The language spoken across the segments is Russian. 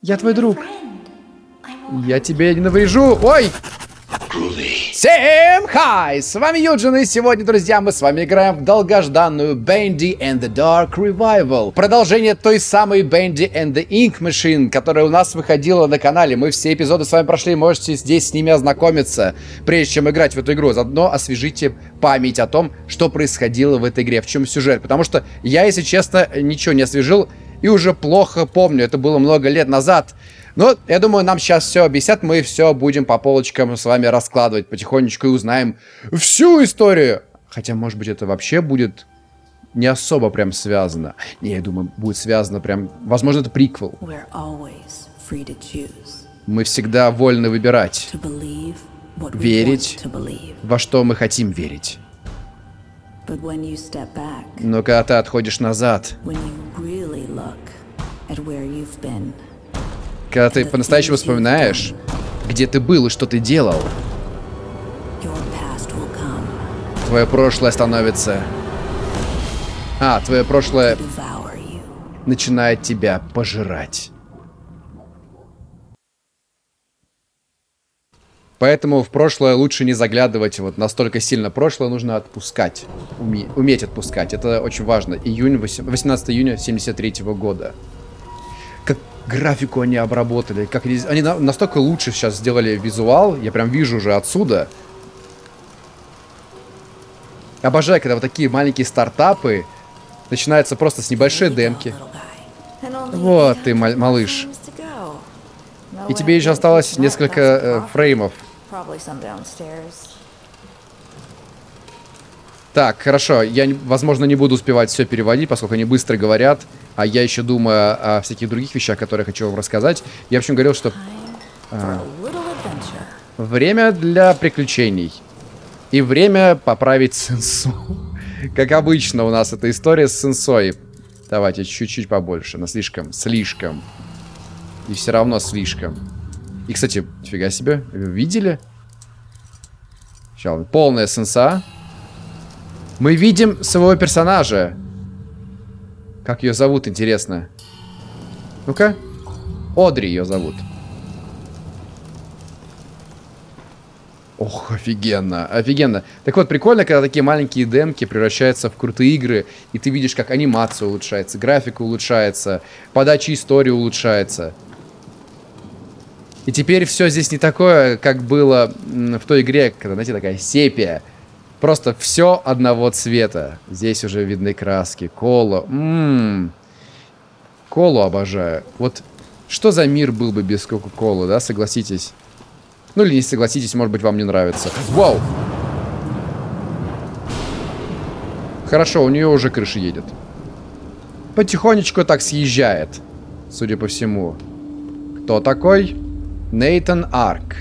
Я твой друг. Я тебе не наврежу. Ой! Всем хай! С вами Юджин, и сегодня, друзья, мы с вами играем в долгожданную Bendy and the Dark Revival. Продолжение той самой Bendy and the Ink Machine, которая у нас выходила на канале. Мы все эпизоды с вами прошли, можете здесь с ними ознакомиться, прежде чем играть в эту игру. Заодно освежите память о том, что происходило в этой игре, в чем сюжет. Потому что я, если честно, ничего не освежил и уже плохо помню. Это было много лет назад. Но я думаю, нам сейчас все объяснят, мы все будем по полочкам с вами раскладывать потихонечку и узнаем всю историю. Хотя, может быть, это вообще будет не особо прям связано. Не, я думаю, будет связано прям... Возможно, это приквел. Мы всегда вольны выбирать. Верить, во что мы хотим верить. Но когда ты отходишь назад... Когда ты по-настоящему вспоминаешь, где ты был и что ты делал, твое прошлое становится... твое прошлое начинает тебя пожирать. Поэтому в прошлое лучше не заглядывать вот настолько сильно. Прошлое нужно отпускать. Уметь отпускать. Это очень важно. 18 июня 1973 года. Как графику они обработали, как они настолько лучше сейчас сделали визуал, я прям вижу уже отсюда. Обожаю, когда вот такие маленькие стартапы начинаются просто с небольшой демки. Вот ты, малыш. И тебе еще осталось несколько фреймов. Так, хорошо, я, возможно, не буду успевать все переводить, поскольку они быстро говорят, а я еще думаю о всяких других вещах, которые я хочу вам рассказать. Я, в общем, говорил, что время для приключений и время поправить сенсу. Как обычно у нас эта история с сенсой. Давайте чуть-чуть побольше, но слишком. И все равно слишком. И, кстати, фига себе, вы видели? Сейчас, полная сенса. Мы видим своего персонажа. Как ее зовут, интересно? Ну-ка. Одри ее зовут. Ох, офигенно, офигенно. Так вот, прикольно, когда такие маленькие демки превращаются в крутые игры, и ты видишь, как анимация улучшается, графика улучшается, подача истории улучшается. И теперь все здесь не такое, как было в той игре, когда, знаете, такая сепия. Просто все одного цвета. Здесь уже видны краски. Колу. Колу обожаю. Вот что за мир был бы без Кока-Колы, да, согласитесь? Ну или не согласитесь, может быть, вам не нравится. Вау! Хорошо, у нее уже крыша едет. Потихонечку так съезжает, судя по всему. Кто такой? Нейтан Арк.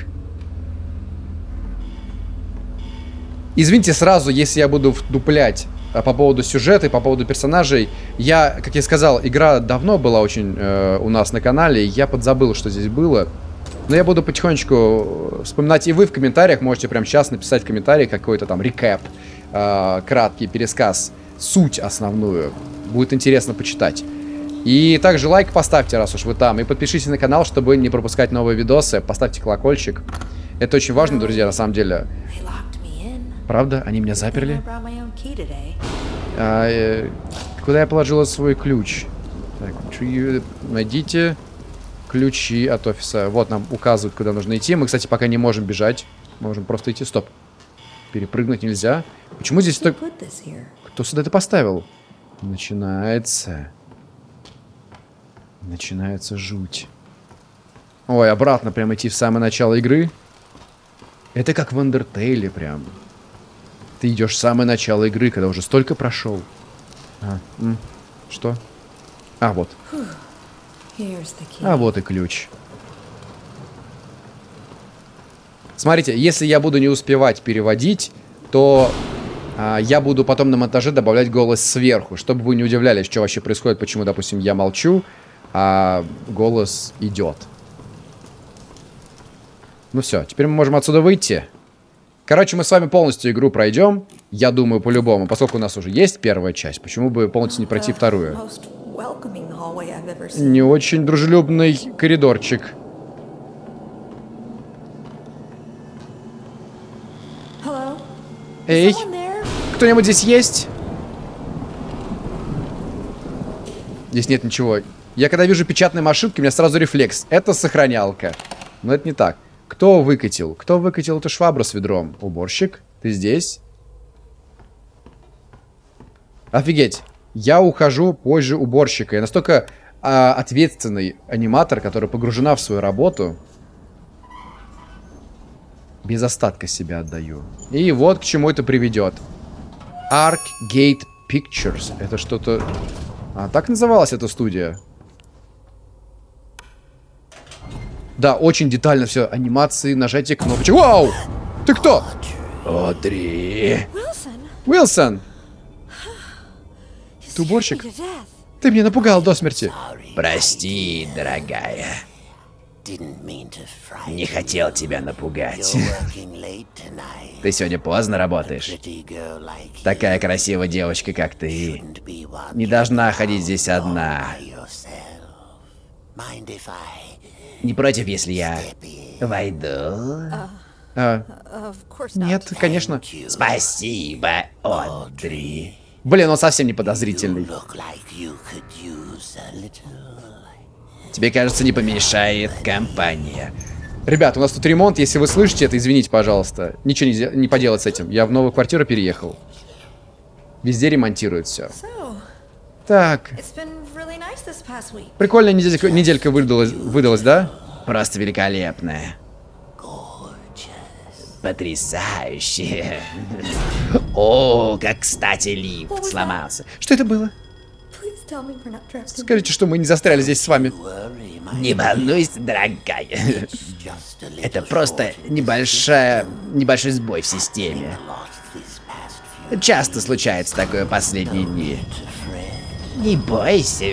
Извините сразу, если я буду вдуплять по поводу сюжета и по поводу персонажей. Я, как я сказал, игра давно была очень у нас на канале, и я подзабыл, что здесь было. Но я буду потихонечку вспоминать, и вы в комментариях можете прямо сейчас написать в комментариях какой-то там рекэп, краткий пересказ, суть основную. Будет интересно почитать. И также лайк поставьте, раз уж вы там, и подпишитесь на канал, чтобы не пропускать новые видосы. Поставьте колокольчик. Это очень важно, друзья, на самом деле. Правда? Они меня заперли? Куда я положила свой ключ? Так, найдите ключи от офиса. Вот нам указывают, куда нужно идти. Мы, кстати, пока не можем бежать. Мы можем просто идти. Стоп. Перепрыгнуть нельзя. Почему здесь так... Кто сюда это поставил? Начинается жуть. Ой, обратно прям идти в самое начало игры. Это как в Undertale прям. Ты идешь в самое начало игры, когда уже столько прошел. Что? Вот. Вот и ключ. Смотрите, если я буду не успевать переводить, то я буду потом на монтаже добавлять голос сверху, чтобы вы не удивлялись, что вообще происходит, почему, допустим, я молчу, а голос идет. Ну все, теперь мы можем отсюда выйти. Короче, мы с вами полностью игру пройдем. Я думаю, по-любому. Поскольку у нас уже есть первая часть, почему бы полностью не пройти вторую? Не очень дружелюбный коридорчик. Эй, кто-нибудь здесь есть? Здесь нет ничего. Я когда вижу печатные машинки, у меня сразу рефлекс. Это сохранялка. Но это не так. Кто выкатил? Кто выкатил эту швабру с ведром? Уборщик? Ты здесь? Офигеть. Я ухожу позже уборщика. Я настолько ответственный аниматор, который погружена в свою работу. Без остатка себя отдаю. И вот к чему это приведет. Arcgate Pictures. Это что-то... А, так называлась эта студия. Да, очень детально все. Анимации, нажатие кнопочек. Вау! Ты кто? Одри. Уилсон! Ты уборщик? Ты меня напугал до смерти. Прости, дорогая. Не хотел тебя напугать. Ты сегодня поздно работаешь. Такая красивая девочка, как ты, не должна ходить здесь одна. Не против, если я войду? Нет, конечно. Спасибо, Одри. Блин, он совсем не подозрительный. Тебе, кажется, не помешает компания. Ребят, у нас тут ремонт. Если вы слышите это, извините, пожалуйста. Ничего не поделать с этим. Я в новую квартиру переехал. Везде ремонтируют все. Так. Прикольная неделька выдалась, да? Просто великолепная. Потрясающе. О, как кстати лифт сломался. Что это было? Скажите, что мы не застряли здесь с вами. Не волнуйся, дорогая. Это просто небольшой сбой в системе. Часто случается такое последние дни. Не бойся.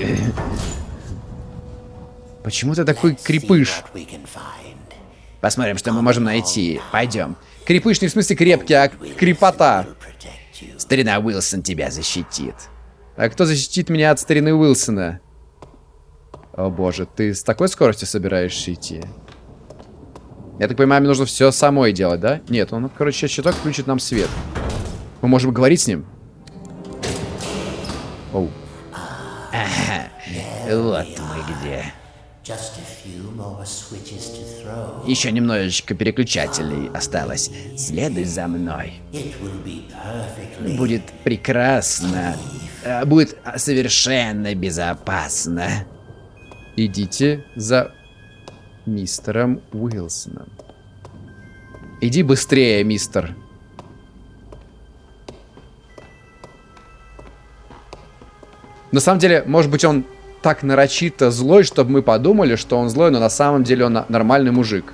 Почему ты такой крепыш? Посмотрим, что мы можем найти. Пойдем. Крепыш не в смысле крепкий, а крепота. Старина Уилсон тебя защитит. А кто защитит меня от старины Уилсона? О боже, ты с такой скоростью собираешься идти? Я так понимаю, мне нужно все самой делать, да? Нет, он, короче, щиток включит нам свет. Мы можем говорить с ним? Оу. Ага, вот мы где. Еще немножечко переключателей осталось. Следуй за мной. Будет прекрасно. Будет совершенно безопасно. Идите за мистером Уилсоном. Иди быстрее, мистер. На самом деле, может быть, он так нарочито злой, чтобы мы подумали, что он злой, но на самом деле он нормальный мужик.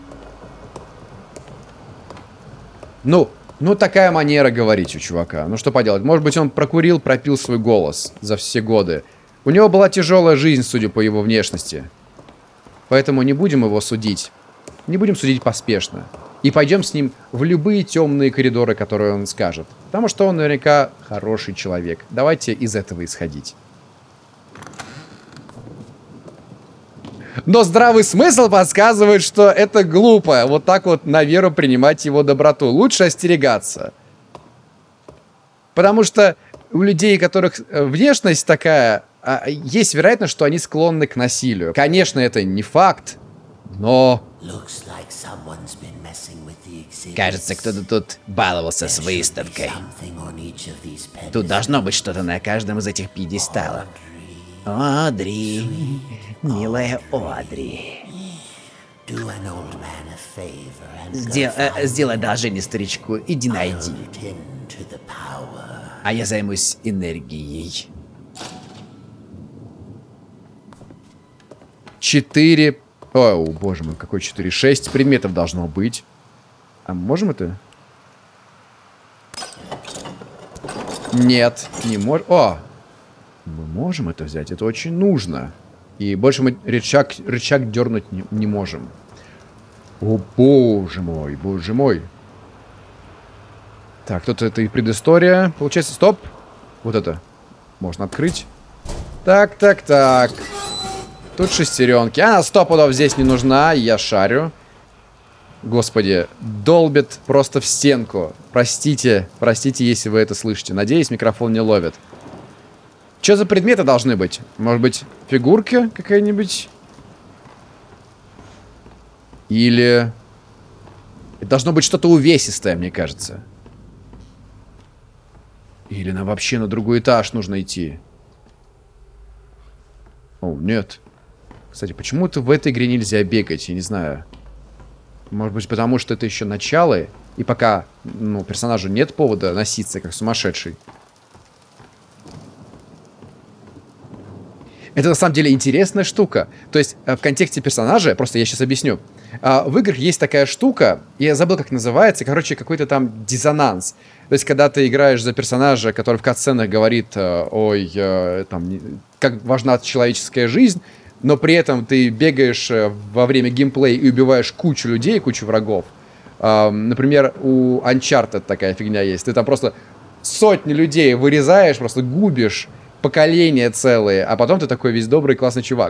Ну такая манера говорить у чувака. Ну что поделать, может быть, он пропил свой голос за все годы. У него была тяжелая жизнь, судя по его внешности. Поэтому не будем его судить. Не будем судить поспешно. И пойдем с ним в любые темные коридоры, которые он скажет. Потому что он наверняка хороший человек. Давайте из этого исходить. Но здравый смысл подсказывает, что это глупо. Вот так вот на веру принимать его доброту. Лучше остерегаться. Потому что у людей, у которых внешность такая, есть вероятность, что они склонны к насилию. Конечно, это не факт, но... Кажется, кто-то тут баловался с выставкой. Тут должно быть что-то на каждом из этих пьедесталов. Одри, милая Одри. Сделай одолжение старичку, иди найди. А я займусь энергией. 4... О, боже мой, какой 4? 6 предметов должно быть. А можем это? Нет, не можем. О! Мы можем это взять, это очень нужно. И больше мы рычаг дернуть не можем. О, боже мой, боже мой. Так, тут это и предыстория. Получается, стоп. Вот это можно открыть. Так, так, так. Тут шестеренки. Она 100 пудов здесь не нужна, я шарю. Господи, долбит просто в стенку. Простите, простите, если вы это слышите. Надеюсь, микрофон не ловит. Что за предметы должны быть? Может быть, фигурка какая-нибудь? Или... Это должно быть что-то увесистое, мне кажется. Или нам вообще на другой этаж нужно идти. О, нет. Кстати, почему-то в этой игре нельзя бегать, я не знаю. Может быть, потому что это еще начало, и пока, ну, персонажу нет повода носиться, как сумасшедший. Это на самом деле интересная штука. То есть в контексте персонажа, просто я сейчас объясню. В играх есть такая штука, я забыл, как называется, короче, какой-то там диссонанс. То есть когда ты играешь за персонажа, который в катсценах говорит, ой, там, как важна человеческая жизнь, но при этом ты бегаешь во время геймплея и убиваешь кучу людей, кучу врагов. Например, у Uncharted такая фигня есть. Ты там просто сотни людей вырезаешь, просто губишь, поколения целые, а потом ты такой весь добрый, классный чувак.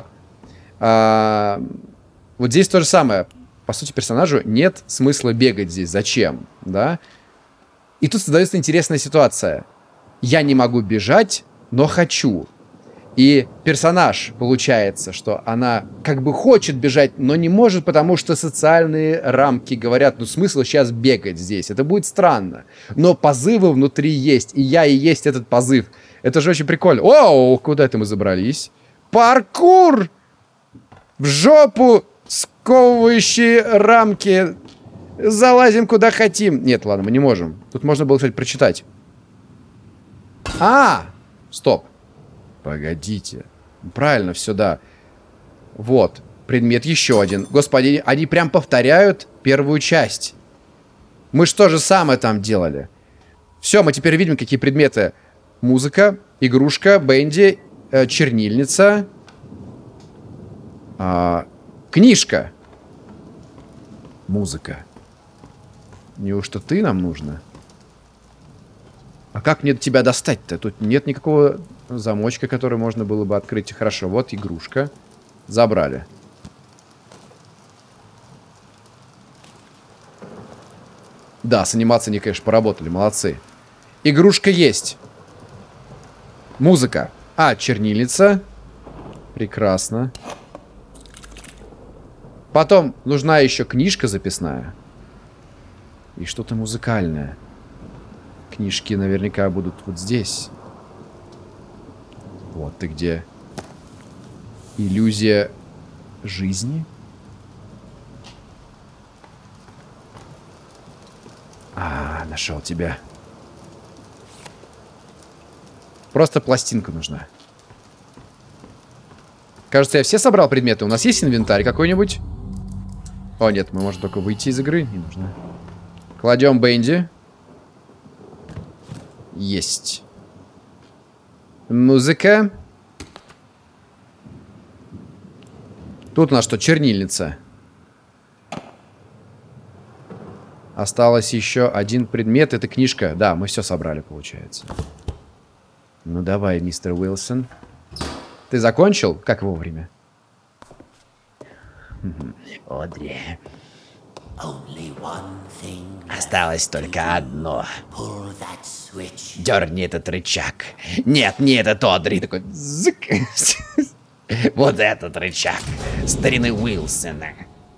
Вот здесь то же самое. По сути, персонажу нет смысла бегать здесь. Зачем? Да? И тут создается интересная ситуация. Я не могу бежать, но хочу. И персонаж, получается, что она как бы хочет бежать, но не может, потому что социальные рамки говорят, ну смысл сейчас бегать здесь. Это будет странно. Но позывы внутри есть, и я и есть этот позыв. Это же очень прикольно. Оу, куда это мы забрались? Паркур! В жопу сковывающие рамки. Залазим куда хотим. Нет, ладно, мы не можем. Тут можно было, кстати, прочитать. Стоп. Погодите. Правильно все, да. Вот. Предмет еще один. Господи, они прям повторяют первую часть. Мы что же самое там делали? Все, мы теперь видим, какие предметы. Музыка, игрушка, Бенди, чернильница, книжка. Музыка. Неужто ты нам нужно? А как мне тебя достать-то? Тут нет никакого замочка, который можно было бы открыть. Хорошо, вот игрушка. Забрали. Да, с анимацией они, конечно, поработали. Молодцы. Игрушка есть. Музыка. Чернильница. Прекрасно. Потом нужна еще книжка записная. И что-то музыкальное. Книжки наверняка будут вот здесь. Вот ты где. Иллюзия жизни. Нашел тебя. Просто пластинка нужна. Кажется, я все собрал предметы. У нас есть инвентарь какой-нибудь? О, нет, мы можем только выйти из игры. Не нужно. Кладем Бенди. Есть. Музыка. Тут у нас что? Чернильница. Осталось еще один предмет. Это книжка. Да, мы все собрали, получается. Ну давай, мистер Уилсон. Ты закончил? Как вовремя? Одри. Осталось только одно. Дерни этот рычаг. Нет, не этот Одри. Такой зык. Вот этот рычаг. Старины Уилсона.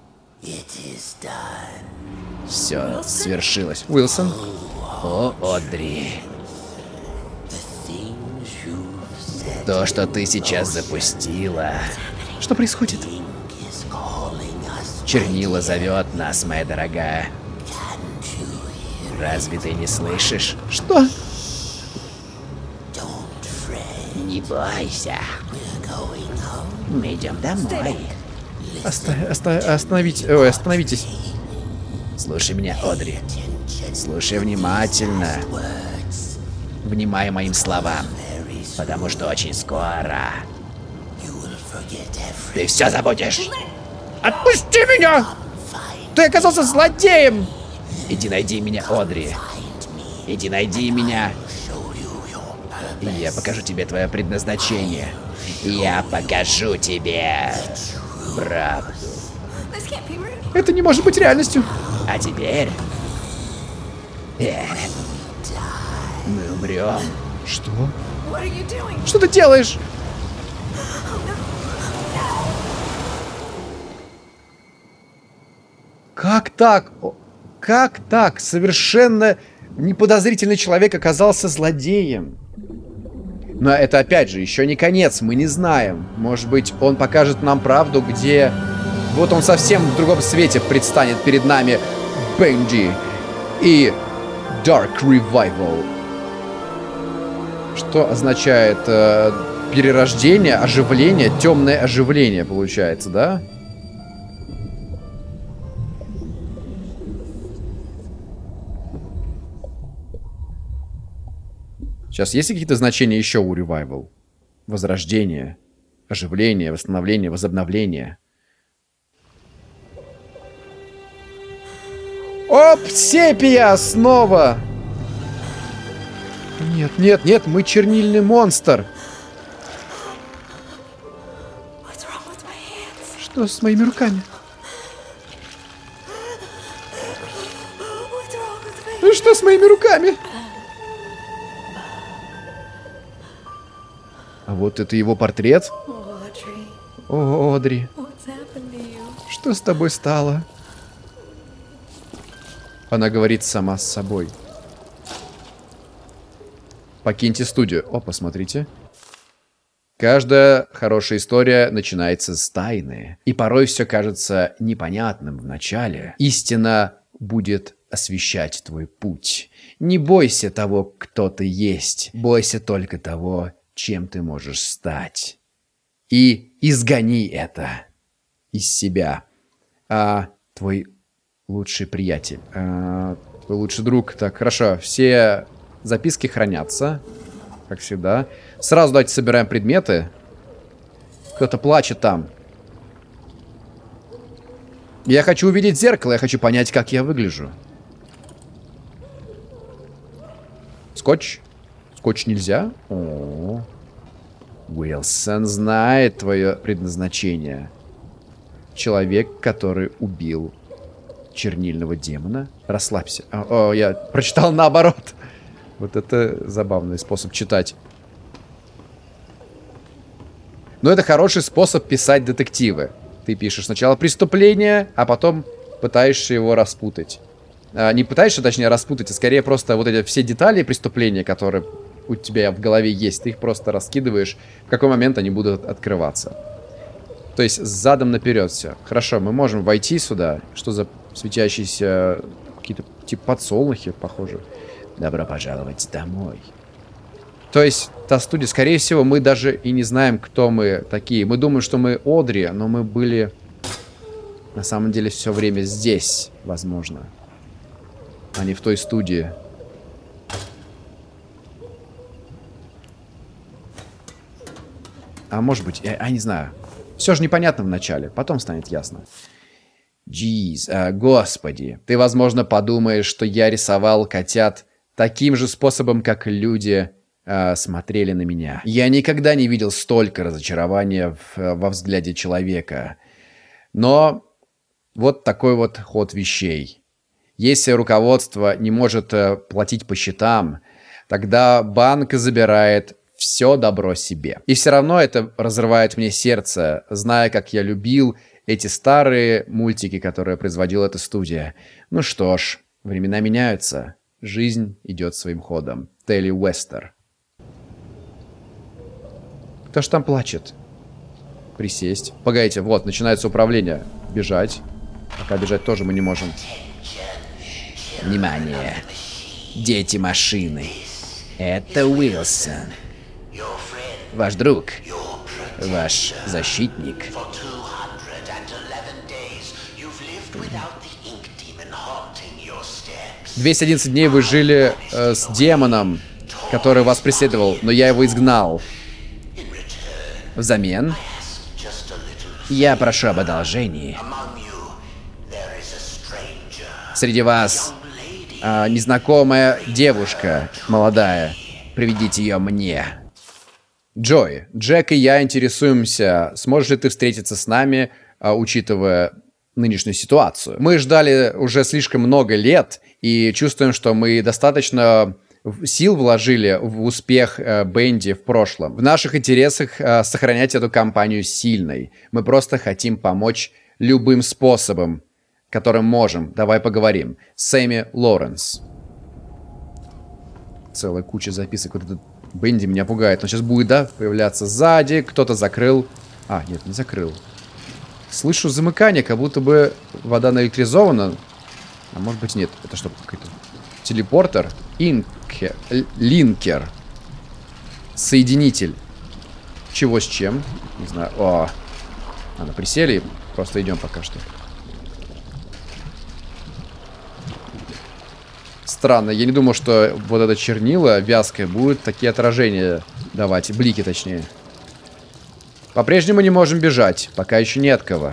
Все свершилось. Уилсон. О, Одри. То, что ты сейчас запустила. Что происходит? Чернила зовет нас, моя дорогая. Разве ты не слышишь? Что? Не бойся. Мы идем домой. Остановитесь. Слушай меня, Одри. Слушай внимательно. Внимай моим словам. Потому что очень скоро ты все забудешь. Отпусти меня! Ты оказался злодеем! Иди найди меня, Одри. Иди найди меня. И я покажу тебе твое предназначение. Я покажу тебе правду. Это не может быть реальностью. А теперь... мы умрем. Что? Что ты делаешь? Как так? Как так? Совершенно неподозрительный человек оказался злодеем. Но это, опять же, еще не конец, мы не знаем. Может быть, он покажет нам правду, где... Вот он совсем в другом свете предстанет перед нами. Бенди и Dark Revival. Что означает перерождение, оживление, темное оживление, получается, да? Сейчас есть какие-то значения еще у Revival? Возрождение, оживление, восстановление, возобновление. Оп, сепия снова! Нет, нет, нет, мы чернильный монстр. Что с моими руками? Ну что с моими руками? А вот это его портрет. О, Одри. Что с тобой стало? Она говорит сама с собой. Покиньте студию. О, посмотрите. Каждая хорошая история начинается с тайны. И порой все кажется непонятным в начале. Истина будет освещать твой путь. Не бойся того, кто ты есть. Бойся только того, чем ты можешь стать. И изгони это из себя. Твой лучший приятель, твой лучший друг. Так, хорошо, все записки хранятся, как всегда. Сразу давайте собираем предметы. Кто-то плачет там. Я хочу увидеть зеркало, я хочу понять, как я выгляжу. Скотч? Скотч нельзя? О, Уилсон знает твое предназначение. Человек, который убил чернильного демона. Расслабься. О, я прочитал наоборот. Вот это забавный способ читать. Но это хороший способ писать детективы. Ты пишешь сначала преступление, а потом пытаешься его распутать. Не пытаешься, точнее, распутать, а скорее просто вот эти все детали преступления, которые у тебя в голове есть, ты их просто раскидываешь, в какой момент они будут открываться. То есть задом наперед все. Хорошо, мы можем войти сюда. Что за светящиеся какие-то типа подсолнухи, похоже. Добро пожаловать домой. То есть та студия, скорее всего, мы даже и не знаем, кто мы такие. Мы думаем, что мы Одри, но мы были на самом деле все время здесь, возможно. А не в той студии. А может быть, я не знаю. Все же непонятно в начале, потом станет ясно. Джиз, господи. Ты, возможно, подумаешь, что я рисовал котят таким же способом, как люди смотрели на меня. Я никогда не видел столько разочарования во взгляде человека. Но вот такой вот ход вещей. Если руководство не может платить по счетам, тогда банк забирает все добро себе. И все равно это разрывает мне сердце, зная, как я любил эти старые мультики, которые производила эта студия. Ну что ж, времена меняются. Жизнь идет своим ходом. Телли Уэстер. Кто ж там плачет? Присесть. Погодите, вот, начинается управление. Бежать. Пока бежать тоже мы не можем. Внимание. Дети машины. Это Уилсон. Ваш друг. Ваш защитник. 211 дней вы жили с демоном, который вас преследовал, но я его изгнал. Взамен я прошу об одолжении. Среди вас незнакомая девушка, молодая. Приведите ее мне. Джой, Джек и я интересуемся, сможешь ли ты встретиться с нами, учитывая нынешнюю ситуацию. Мы ждали уже слишком много лет и чувствуем, что мы достаточно сил вложили в успех Бенди в прошлом. В наших интересах сохранять эту компанию сильной. Мы просто хотим помочь любым способом, которым можем. Давай поговорим. Сэмми Лоренс. Целая куча записок. Вот этот Бенди меня пугает. Он сейчас будет, да, появляться сзади. Кто-то закрыл. А, нет, не закрыл. Слышу замыкание, как будто бы вода наэлектризована. А может быть нет. Это что, какой-то телепортер? Линкер. Соединитель. Чего с чем? Не знаю. О, ладно, присели. Просто идем пока что. Странно. Я не думал, что вот это чернила вязкое будет такие отражения давать. Блики, точнее. По-прежнему не можем бежать. Пока еще не от кого.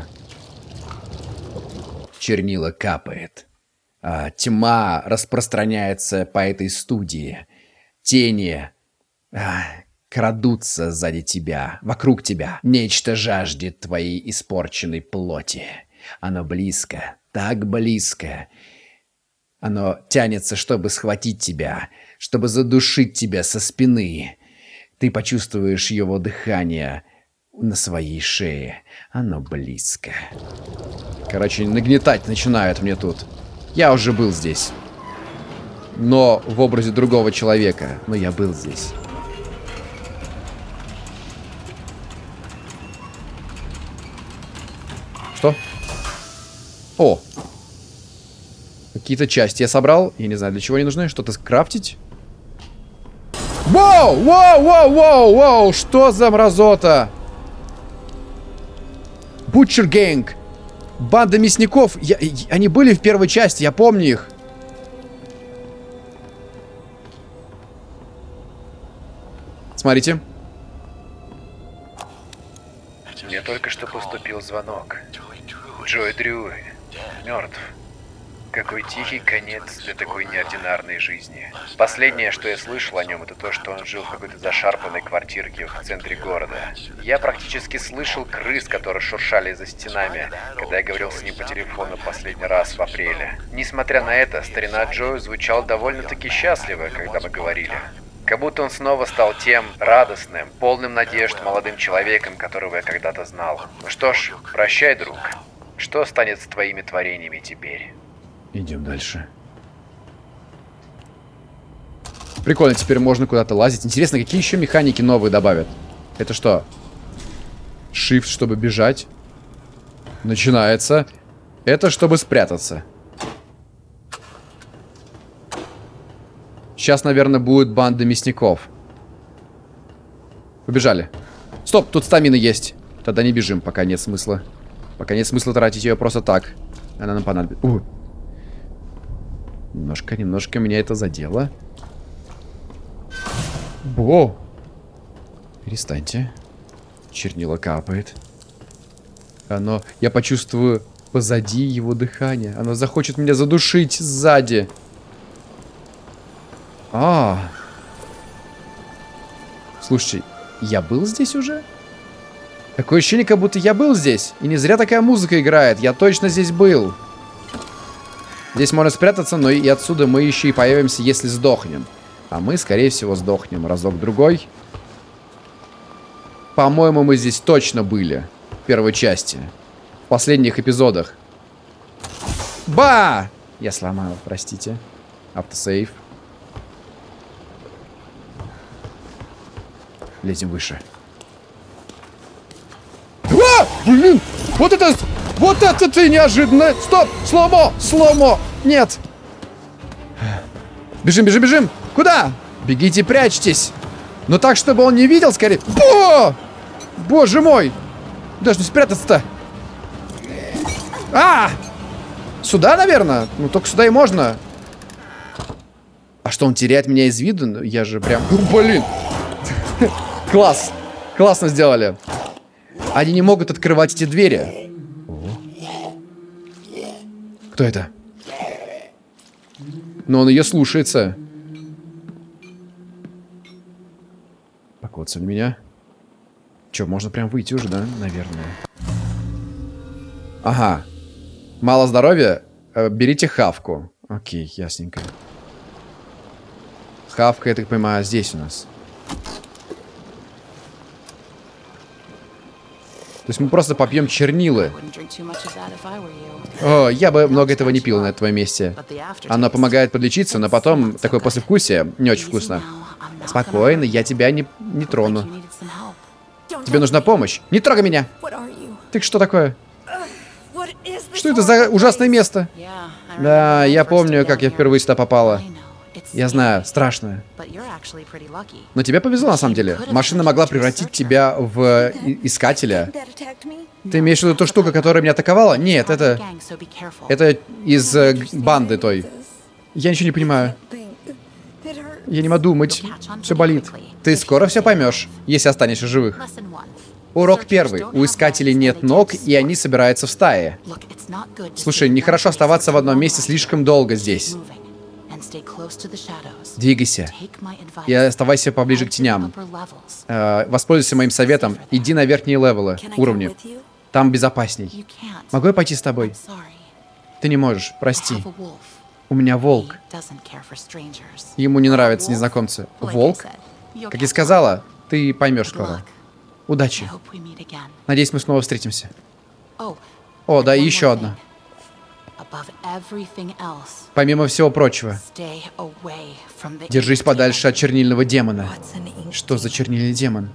Чернила капает. Тьма распространяется по этой студии. Тени крадутся сзади тебя, вокруг тебя. Нечто жаждет твоей испорченной плоти. Оно близко, так близко. Оно тянется, чтобы схватить тебя, чтобы задушить тебя со спины. Ты почувствуешь его дыхание на своей шее. Оно близко. Короче, нагнетать начинают мне тут. Я уже был здесь. Но в образе другого человека. Но я был здесь. Что? О! Какие-то части я собрал. Я не знаю, для чего они нужны. Что-то скрафтить? Воу! Воу! Воу! Воу! Воу! Что за мразота? Butcher Gang. Банда мясников. Они были в первой части, я помню их. Смотрите. Мне только что поступил звонок. Джой Дрюи мертв. Какой тихий конец для такой неординарной жизни. Последнее, что я слышал о нем, это то, что он жил в какой-то зашарпанной квартирке в центре города. Я практически слышал крыс, которые шуршали за стенами, когда я говорил с ним по телефону последний раз в апреле. Несмотря на это, старина Джой звучал довольно-таки счастливо, когда мы говорили. Как будто он снова стал тем радостным, полным надежд молодым человеком, которого я когда-то знал. Ну что ж, прощай, друг. Что станет с твоими творениями теперь? Идем дальше. Прикольно, теперь можно куда-то лазить. Интересно, какие еще механики новые добавят? Это что? Shift, чтобы бежать. Начинается. Это чтобы спрятаться. Сейчас, наверное, будет банда мясников. Побежали. Стоп, тут стамина есть. Тогда не бежим, пока нет смысла. Пока нет смысла тратить ее просто так. Она нам понадобится. Немножко меня это задело. Бо! Перестаньте. Чернила капает. Оно... Я почувствую позади его дыхание. Оно захочет меня задушить сзади. Слушайте, я был здесь уже? Такое ощущение, как будто я был здесь. И не зря такая музыка играет. Я точно здесь был. Здесь можно спрятаться, но и отсюда мы еще и появимся, если сдохнем. А мы, скорее всего, сдохнем разок-другой. По-моему, мы здесь точно были. В первой части. В последних эпизодах. Ба! Я сломал, простите. Автосейв. Лезем выше. Блин! Вот это ты неожиданно! Стоп! Сломо! Сломо! Нет! Бежим, бежим, бежим! Куда? Бегите, прячьтесь! Но так, чтобы он не видел, скорее... Боже мой! Даже не спрятаться-то! Сюда, наверное? Ну, только сюда и можно. А что, он теряет меня из виду? Я же прям... Блин! Класс! Классно сделали. Они не могут открывать эти двери. Кто это? Но он ее слушается. Покоцали меня. Че, можно прям выйти уже, да? Наверное. Ага. Мало здоровья? Берите хавку. Окей, ясненько. Хавка, я так понимаю, здесь у нас. То есть мы просто попьем чернилы. О, я бы много этого не пил на твоем месте. Оно помогает подлечиться, но потом такое послевкусие не очень вкусно. Спокойно, я тебя не трону. Тебе нужна помощь. Не трогай меня! Ты что такое? Что это за ужасное место? Да, я помню, как я впервые сюда попала. Я знаю, страшно. Но тебе повезло, на самом деле. Машина могла превратить тебя в искателя. Ты имеешь в виду ту штуку, которая меня атаковала? Нет, это из банды той. Я ничего не понимаю. Я не могу думать. Все болит. Ты скоро все поймешь, если останешься живых. Урок первый. У искателей нет ног, и они собираются в стае. Слушай, нехорошо оставаться в одном месте слишком долго здесь. Двигайся. И оставайся поближе к теням. Воспользуйся моим советом. Иди на верхние левелы, уровни. Там безопасней. Могу я пойти с тобой? Ты не можешь, прости. У меня волк. Ему не нравятся незнакомцы. Волк? Как я сказала, ты поймешь скоро. Удачи. Надеюсь, мы снова встретимся. О, да, и еще одна. Помимо всего прочего, держись подальше от чернильного демона. Что за чернильный демон?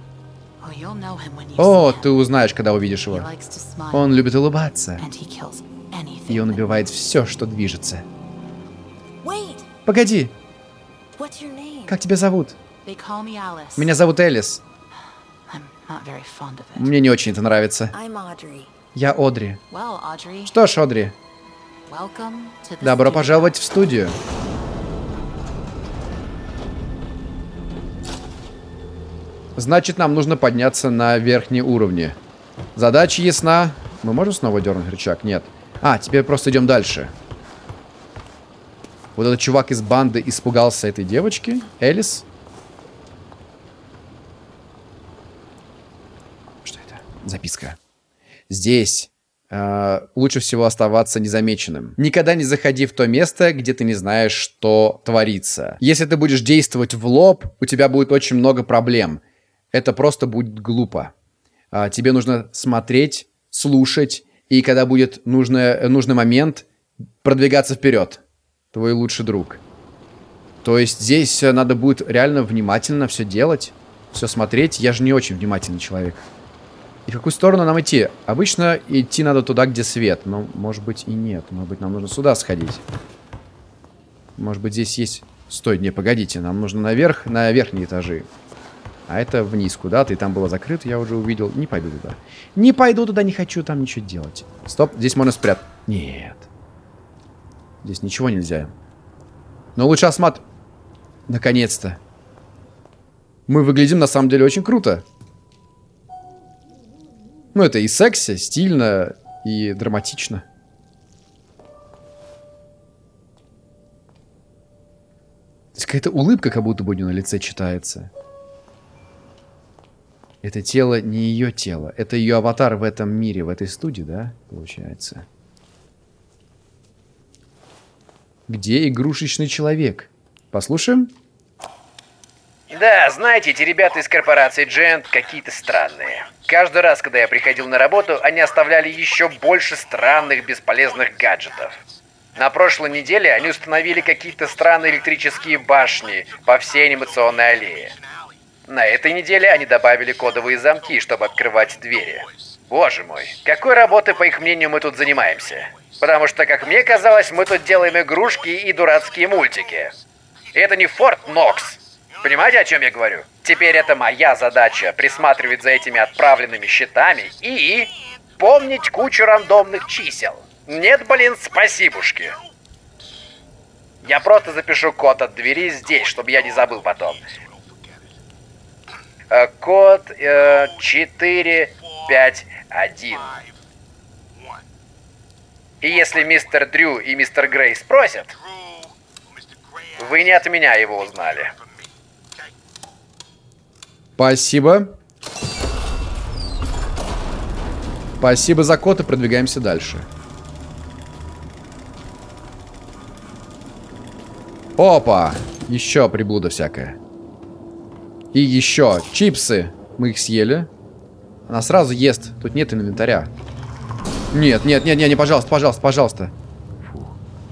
О, ты узнаешь, когда увидишь его. Он любит улыбаться. И он убивает все, что движется. Погоди. Как тебя зовут? Меня зовут Элис. Мне не очень это нравится. Я Одри. Что ж, Одри, добро пожаловать в студию. Значит, нам нужно подняться на верхние уровни. Задача ясна. Мы можем снова дернуть рычаг? Нет. А, теперь просто идем дальше. Вот этот чувак из банды испугался этой девочки. Элис. Что это? Записка. Здесь лучше всего оставаться незамеченным. Никогда не заходи в то место, где ты не знаешь, что творится. Если ты будешь действовать в лоб, у тебя будет очень много проблем. Это просто будет глупо. Тебе нужно смотреть, слушать, и когда будет нужный момент, продвигаться вперед. Твой лучший друг. То есть здесь надо будет реально внимательно все делать, все смотреть. Я же не очень внимательный человек. И в какую сторону нам идти? Обычно идти надо туда, где свет. Но, может быть, и нет. Может быть, нам нужно сюда сходить. Может быть, здесь есть... Стой, не, погодите. Нам нужно наверх, на верхние этажи. А это вниз куда-то. И там было закрыто, я уже увидел. Не пойду туда. Не пойду туда, не хочу там ничего делать. Стоп, здесь можно спрятать. Нет. Здесь ничего нельзя. Но лучше осматривать. Наконец-то. Мы выглядим, на самом деле, очень круто. Ну, это и секси, стильно, и драматично. Какая-то улыбка как будто бы у нее на лице читается. Это тело не ее тело. Это ее аватар в этом мире, в этой студии, да, получается. Где игрушечный человек? Послушаем? Да, знаете, эти ребята из корпорации Giant какие-то странные. Каждый раз, когда я приходил на работу, они оставляли еще больше странных, бесполезных гаджетов. На прошлой неделе они установили какие-то странные электрические башни по всей анимационной аллее. На этой неделе они добавили кодовые замки, чтобы открывать двери. Боже мой, какой работой, по их мнению, мы тут занимаемся? Потому что, как мне казалось, мы тут делаем игрушки и дурацкие мультики. И это не Форт Нокс. Понимаете, о чем я говорю? Теперь это моя задача — присматривать за этими отправленными счетами и помнить кучу рандомных чисел. Нет, блин, спасибушки. Я просто запишу код от двери здесь, чтобы я не забыл потом. Код 451. И если мистер Дрю и мистер Грей спросят, вы не от меня его узнали. Спасибо. Спасибо за код и продвигаемся дальше. Опа! Еще приблуда всякая. И еще чипсы. Мы их съели. Она сразу ест. Тут нет инвентаря. Нет, нет, нет, нет, не, пожалуйста, пожалуйста, пожалуйста. Фух.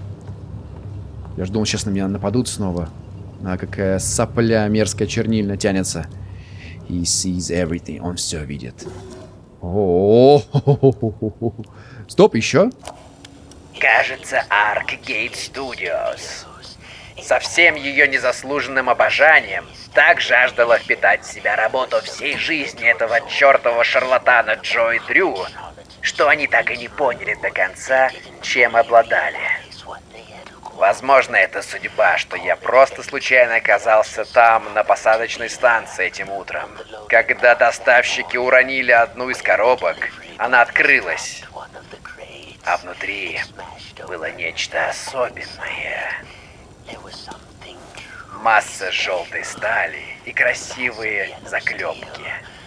Я ж думал, сейчас на меня нападут снова. А какая сопля мерзкая чернильно тянется. He sees everything. Он все видит. О-о-о-о-о-о-о. Стоп, еще? Кажется, Arcgate Studios со всем ее незаслуженным обожанием так жаждала впитать в себя работу всей жизни этого чертового шарлатана Джой Дрю, что они так и не поняли до конца, чем обладали. Возможно, это судьба, что я просто случайно оказался там, на посадочной станции этим утром. Когда доставщики уронили одну из коробок, она открылась. А внутри было нечто особенное. Масса желтой стали и красивые заклепки.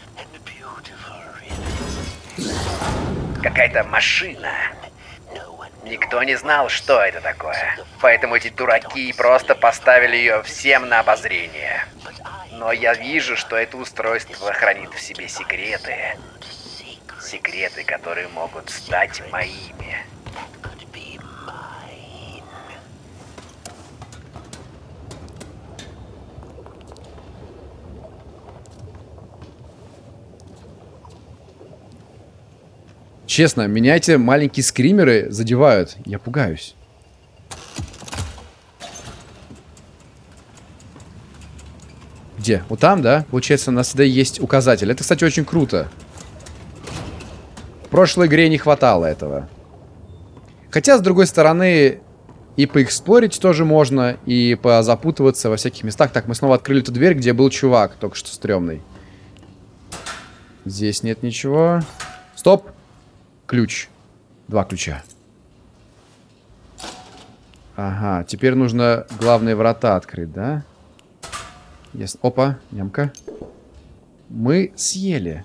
Какая-то машина. Никто не знал, что это такое. Поэтому эти дураки просто поставили ее всем на обозрение. Но я вижу, что это устройство хранит в себе секреты. Секреты, которые могут стать моими. Честно, меня эти маленькие скримеры задевают. Я пугаюсь. Где? Вот там, да? Получается, у нас всегда есть указатель. Это, кстати, очень круто. В прошлой игре не хватало этого. Хотя, с другой стороны, и поэксплорить тоже можно, и позапутываться во всяких местах. Так, мы снова открыли ту дверь, где был чувак, только что стрёмный. Здесь нет ничего. Стоп! Ключ. 2 ключа. Ага, теперь нужно главные врата открыть, да? Yes. Опа, нямка. Мы съели.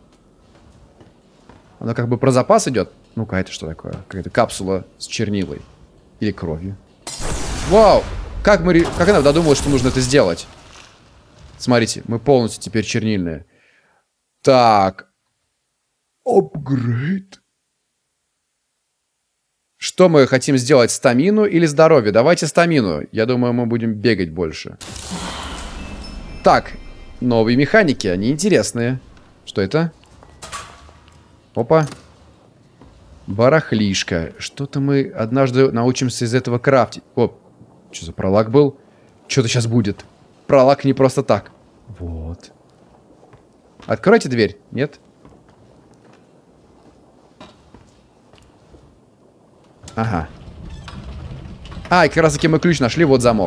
Она как бы про запас идет. Ну-ка, это что такое? Какая-то капсула с чернилой. Или кровью. Вау! Как она додумалась, что нужно это сделать? Смотрите, мы полностью теперь чернильные. Так. Апгрейд. Что мы хотим сделать? Стамину или здоровье? Давайте стамину. Я думаю, мы будем бегать больше. Так. Новые механики. Они интересные. Что это? Опа. Барахлишка. Что-то мы однажды научимся из этого крафтить. Оп. Что за пролаг был? Что-то сейчас будет. Пролаг не просто так. Вот. Откройте дверь. Нет? Ага. А, и как раз таки мы ключ нашли. Вот замок.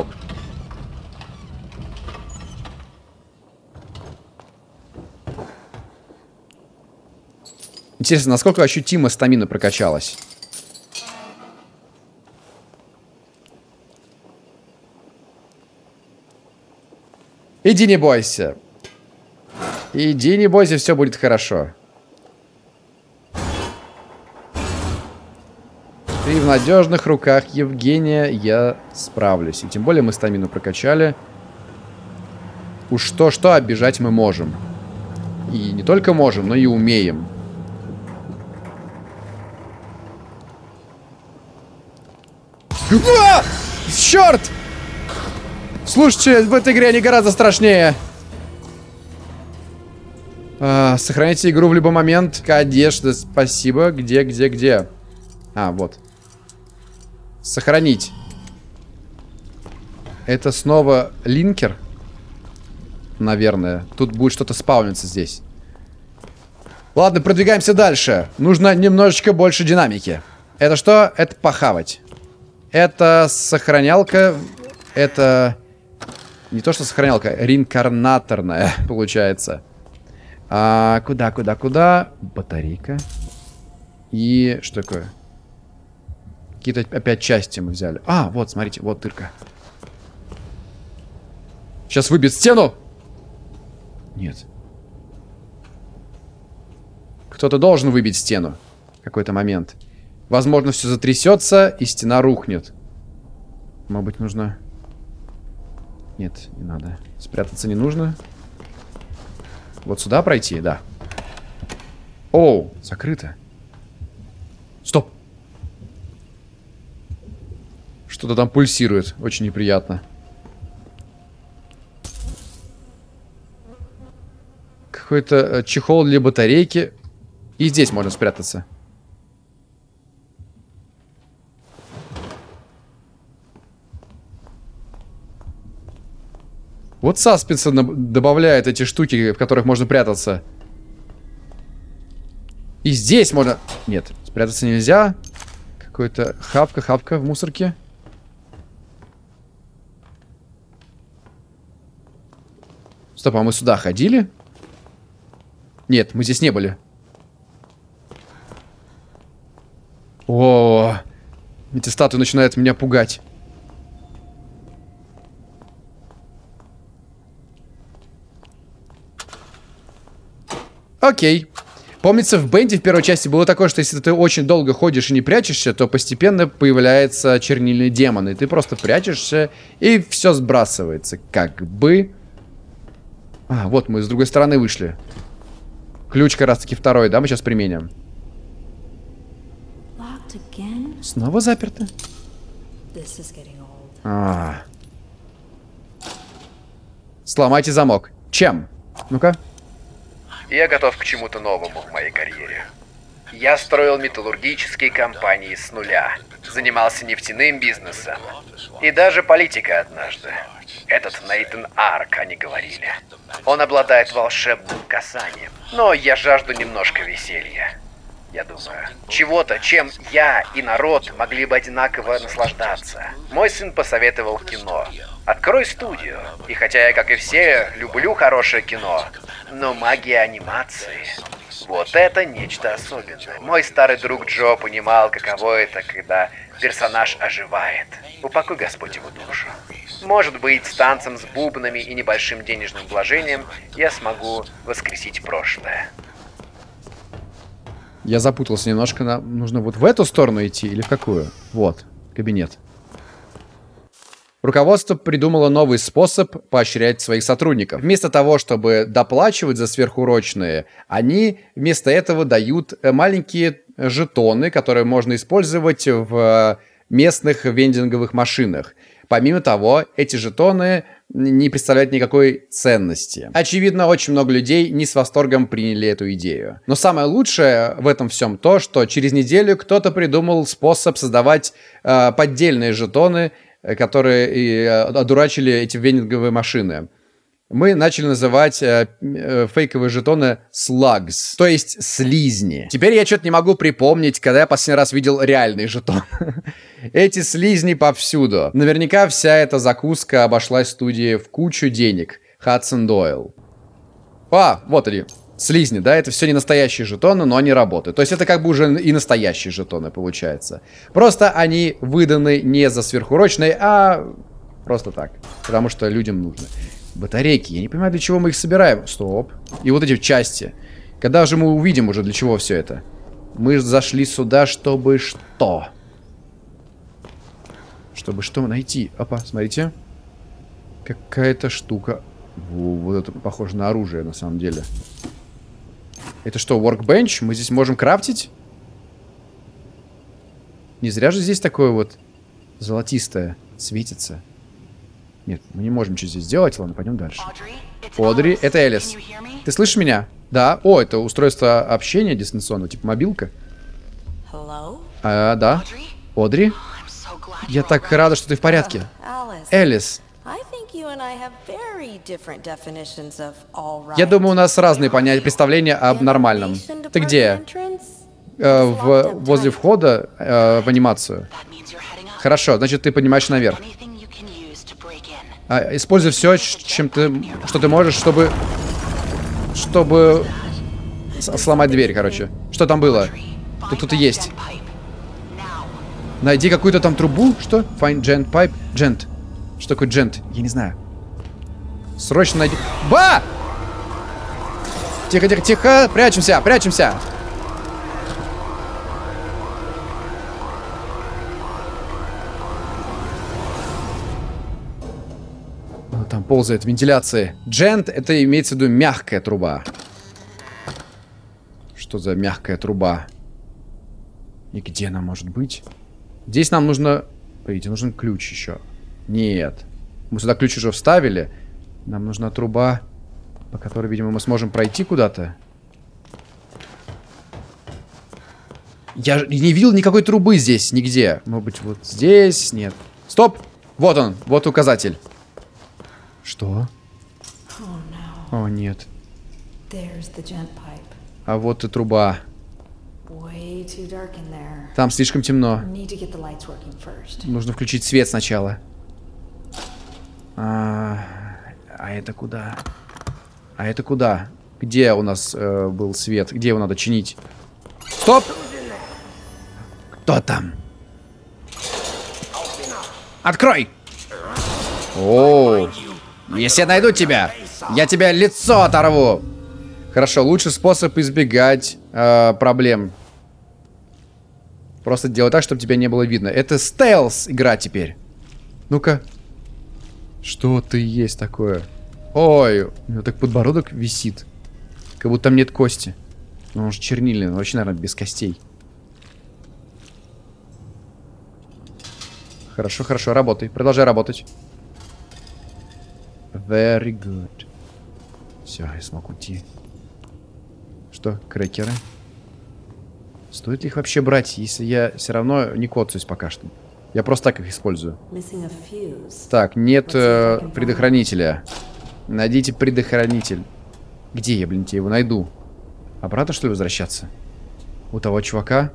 Интересно, насколько ощутимо стамина прокачалась. Иди не бойся. Иди не бойся, все будет хорошо. Ты в надежных руках, Евгения, я справлюсь. И тем более мы стамину прокачали. Уж что-что, оббежать мы можем. И не только можем, но и умеем. А! Черт! Слушайте, в этой игре они гораздо страшнее. Сохраните игру в любой момент. Одежда, спасибо. Где? А, вот. Сохранить. Это снова линкер? Наверное. Тут будет что-то спауниться здесь. Ладно, продвигаемся дальше. Нужно немножечко больше динамики. Это что? Это похавать. Это сохранялка. Это... Не то, что сохранялка. Реинкарнаторная, получается. Куда? Батарейка. И... Что такое? Какие-то опять части мы взяли. А, вот, смотрите, вот дырка. Сейчас выбьет стену. Нет. Кто-то должен выбить стену в какой-то момент. Возможно, все затрясется, и стена рухнет. Может быть, нужно... Нет, не надо. Спрятаться не нужно. Вот сюда пройти, да. Оу, закрыто. Стоп. Что-то там пульсирует. Очень неприятно. Какой-то чехол для батарейки. И здесь можно спрятаться. Вот саспенса добавляет эти штуки, в которых можно прятаться. И здесь можно... Нет, спрятаться нельзя. Какой-то хапка в мусорке. Стоп, а мы сюда ходили? Нет, мы здесь не были. О, эти статуи начинают меня пугать. Окей. Помнится, в Бенди в первой части было такое, что если ты очень долго ходишь и не прячешься, то постепенно появляется чернильный демон. И ты просто прячешься, и все сбрасывается. Как бы... А, вот мы с другой стороны вышли. Ключ как раз таки второй, да, мы сейчас применим. Снова заперто? Сломайте замок. Чем? Ну-ка. Я готов к чему-то новому в моей карьере. Я строил металлургические компании с нуля. Занимался нефтяным бизнесом. И даже политикой однажды. Этот Нейтан Арк, они говорили. Он обладает волшебным касанием. Но я жажду немножко веселья. Я думаю, чего-то, чем я и народ могли бы одинаково наслаждаться. Мой сын посоветовал кино. Открой студию. И хотя я, как и все, люблю хорошее кино, но магия анимации... Вот это нечто особенное. Мой старый друг Джо понимал, каково это, когда персонаж оживает. Упокой Господь его душу. Может быть, с танцем с бубнами и небольшим денежным вложением я смогу воскресить прошлое. Я запутался немножко. Нужно вот в эту сторону идти или в какую? Вот, кабинет. Руководство придумало новый способ поощрять своих сотрудников. Вместо того, чтобы доплачивать за сверхурочные, они вместо этого дают маленькие жетоны, которые можно использовать в местных вендинговых машинах. Помимо того, эти жетоны не представляют никакой ценности. Очевидно, очень много людей не с восторгом приняли эту идею. Но самое лучшее в этом всем то, что через неделю кто-то придумал способ создавать поддельные жетоны, которые одурачили эти вендинговые машины. Мы начали называть фейковые жетоны slugs, то есть слизни. Теперь я что-то не могу припомнить, когда я последний раз видел реальный жетон. Эти слизни повсюду. Наверняка вся эта закуска обошлась студии в кучу денег. Hudson Doyle. А, вот они. Слизни, да, это все не настоящие жетоны, но они работают. То есть это как бы уже и настоящие жетоны получается. Просто они выданы не за сверхурочные, а просто так. Потому что людям нужно. Батарейки, я не понимаю, для чего мы их собираем. Стоп. И вот эти части. Когда же мы увидим уже, для чего все это? Мы зашли сюда, чтобы что? Чтобы что найти? Опа, смотрите. Какая-то штука. Вот это похоже на оружие, на самом деле. Это что, workbench? Мы здесь можем крафтить? Не зря же здесь такое вот золотистое светится. Нет, мы не можем ничего здесь сделать. Ладно, пойдем дальше. Одри, это Элис. Ты слышишь меня? Да. О, это устройство общения дистанционного, типа мобилка. Да. Одри? Я так рада, что ты в порядке. Элис. Я думаю, у нас разные представления об нормальном. Ты где? Возле входа в анимацию. Хорошо, значит, ты поднимаешь наверх. Используй все, что ты можешь, чтобы сломать дверь, короче. Что там было? Тут и есть. Найди какую-то там трубу. Что? Find gent pipe. Gent. Что такое gent? Я не знаю. Срочно найди... Ба! Тихо, тихо, тихо. Прячемся, прячемся. там ползает? Вентиляция. Джент — это имеется в виду мягкая труба. Что за мягкая труба? И где она может быть? Здесь нам нужно... Погодите, нужен ключ еще. Нет. Мы сюда ключ уже вставили. Нам нужна труба, по которой, видимо, мы сможем пройти куда-то. Я не видел никакой трубы здесь, нигде. Может быть, вот здесь? Нет. Стоп! Вот он, вот указатель. Что? О, нет. А вот и труба. Там слишком темно. Нужно включить свет сначала. А это куда? А это куда? Где у нас был свет? Где его надо чинить? Стоп! Кто там? Открой! О, если я найду тебя, я тебе лицо оторву. Хорошо, лучший способ избегать проблем. Просто делай так, чтобы тебя не было видно. Это стелс игра теперь. Ну-ка. Что ты есть такое? Ой, у него так подбородок висит. Как будто там нет кости. Ну, он же чернильный, он вообще, наверное, без костей. Хорошо, хорошо, работай. Продолжай работать. Very good. Все, я смог уйти. Что, крекеры? Стоит ли их вообще брать, если я все равно не коцаюсь пока что? Я просто так их использую. Так, нет предохранителя. Найдите предохранитель. Где я, блин, тебе его найду? Обратно, что ли, возвращаться? У того чувака?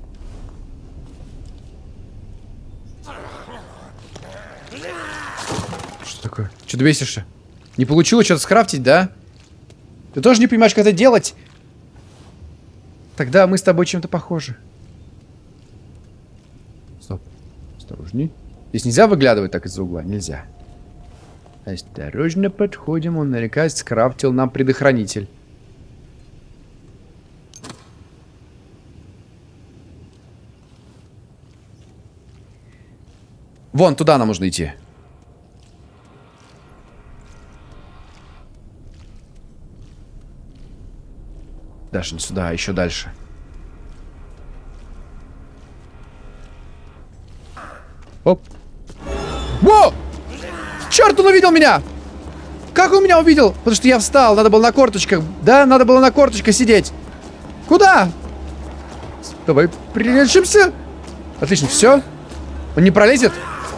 Что такое? Что ты бесишься? Не получилось что-то скрафтить, да? Ты тоже не понимаешь, как это делать? Тогда мы с тобой чем-то похожи. Стоп. Осторожней. Здесь нельзя выглядывать так из-за угла? Нельзя. Осторожно подходим. Он наверняка скрафтил нам предохранитель. Вон, туда нам нужно идти. Даже не сюда, а еще дальше. Оп. Во! Черт, он увидел меня! Как он меня увидел? Потому что я встал, надо было на корточках. Да, надо было на корточках сидеть. Куда? Давай прилечимся. Отлично, все. Он не пролезет?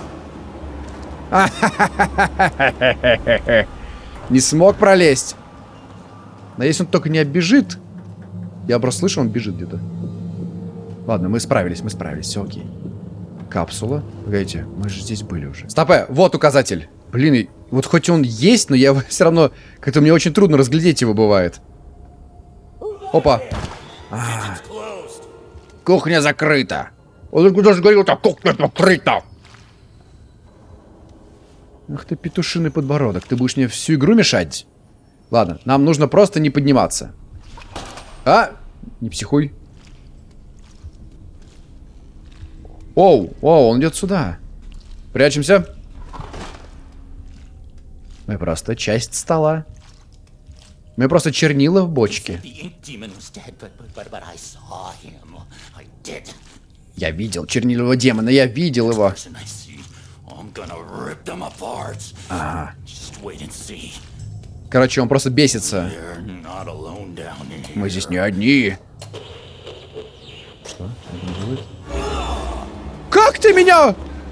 Не смог пролезть. Надеюсь, он только не оббежит. Я просто слышу, он бежит где-то. Ладно, мы справились, все окей. Капсула. Погодите, мы же здесь были уже. Стопэ, вот указатель. Блин, и вот хоть он есть, но я все равно... Как-то мне очень трудно разглядеть его бывает. Опа. Кухня закрыта. Он даже говорил, так кухня закрыта. Ах ты, петушиный подбородок. Ты будешь мне всю игру мешать? Ладно, нам нужно просто не подниматься. А? Не психуй. Оу, он идет сюда. Прячемся. Мы просто часть стола. Мы просто чернила в бочке. Я видел чернильного демона, я видел его. Ага. Короче, он просто бесится. Мы здесь не одни. Что? Как ты меня?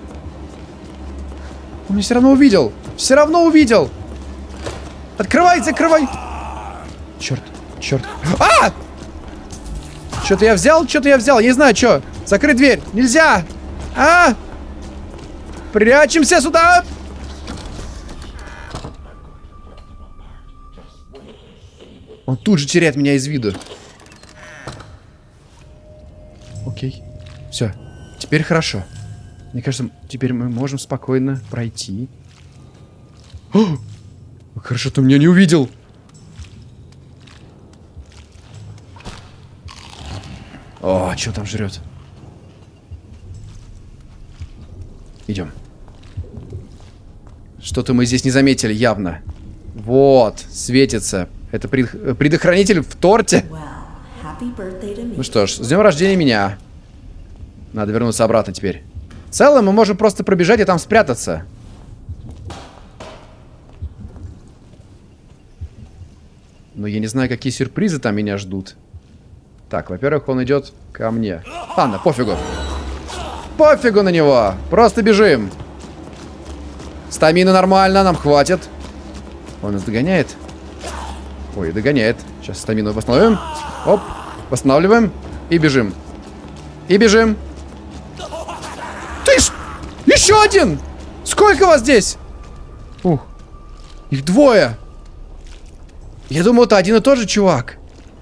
Он меня все равно увидел. Все равно увидел. Открывай, закрывай. Черт. А! Что-то я взял, Я не знаю, что. Закрыть дверь. Нельзя. А! Прячемся сюда. Он тут же теряет меня из виду. Окей. Все. Теперь хорошо. Мне кажется, теперь мы можем спокойно пройти. О! Хорошо, ты меня не увидел. О, что там жрет? Идем. Что-то мы здесь не заметили явно. Вот, светится. Это предохранитель в торте. Ну что ж, с днем рождения меня. Надо вернуться обратно теперь. В целом мы можем просто пробежать и там спрятаться. Но я не знаю, какие сюрпризы там меня ждут. Так, во-первых, он идет ко мне. Ладно, пофигу. Пофигу на него. Просто бежим. Стамина нормально, нам хватит. Он нас догоняет. Ой, догоняет. Сейчас стамину восстановим. Оп, восстанавливаем. И бежим. И бежим. Ты ж... Еще один! Сколько вас здесь? Ух. Их двое. Я думал, это один и тот же чувак.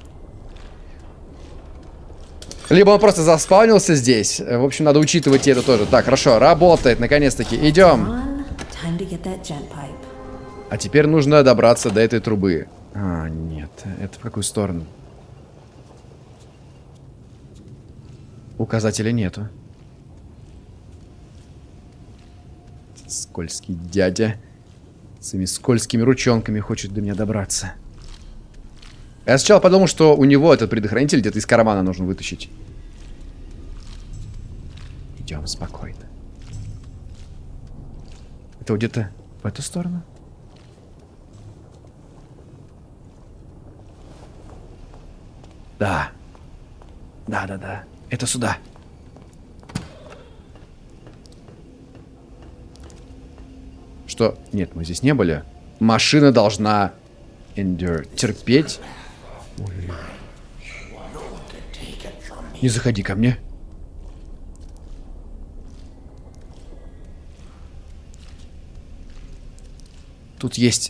Либо он просто заспавнился здесь. В общем, надо учитывать и это тоже. Так, хорошо, работает, наконец-таки. Идем. А теперь нужно добраться до этой трубы. А, нет. Это в какую сторону? Указателя нету. Скользкий дядя. Своими скользкими ручонками хочет до меня добраться. Я сначала подумал, что у него этот предохранитель где-то из кармана нужно вытащить. Идем спокойно. Это где-то в эту сторону? Да. Да. Это сюда. Что? Нет, мы здесь не были. Машина должна endure. Терпеть. Ой. Не заходи ко мне. Тут есть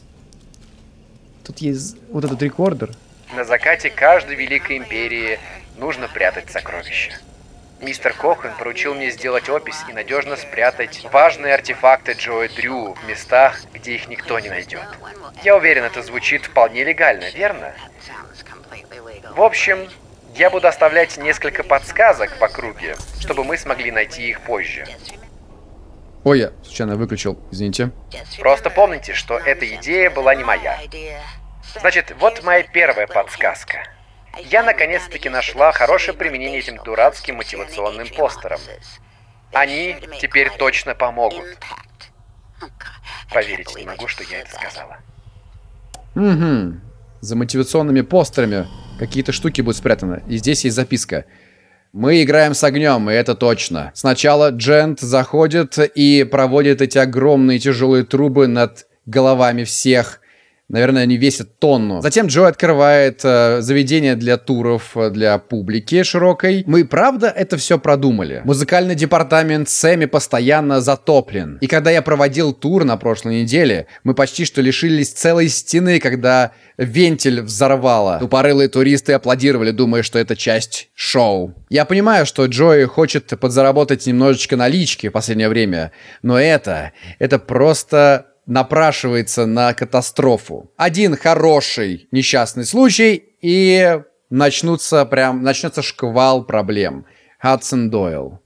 вот этот рекордер. На закате каждой великой империи нужно прятать сокровища. Мистер Кохан поручил мне сделать опись и надежно спрятать важные артефакты Джоя Дрю в местах, где их никто не найдет. Я уверен, это звучит вполне легально, верно? В общем, я буду оставлять несколько подсказок в округе, чтобы мы смогли найти их позже. Ой, я случайно выключил, извините. Просто помните, что эта идея была не моя. Значит, вот моя первая подсказка. Я наконец-таки нашла хорошее применение этим дурацким мотивационным постерам. Они теперь точно помогут. Поверить не могу, что я это сказала. Угу. За мотивационными постерами какие-то штуки будут спрятаны. И здесь есть записка. Мы играем с огнем, и это точно. Сначала Джент заходит и проводит эти огромные тяжелые трубы над головами всех. Наверное, они весят тонну. Затем Джо открывает заведение для туров для публики широкой. Мы правда это все продумали? Музыкальный департамент Сэмми постоянно затоплен. И когда я проводил тур на прошлой неделе, мы почти что лишились целой стены, когда вентиль взорвало. Тупорылые туристы аплодировали, думая, что это часть шоу. Я понимаю, что Джои хочет подзаработать немножечко налички в последнее время, но это просто... напрашивается на катастрофу. Один хороший несчастный случай, и начнется шквал проблем. Хадсон Дойл.